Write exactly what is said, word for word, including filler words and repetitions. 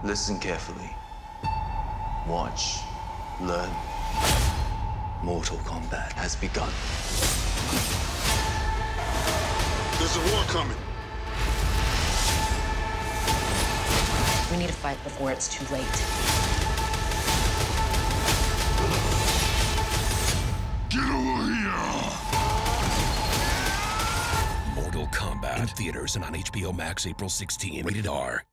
Listen carefully. Watch. Learn. Mortal Kombat has begun. There's a war coming. We need to fight before it's too late. Get over here! Mortal Kombat in theaters and on H B O Max April sixteenth. Rated R.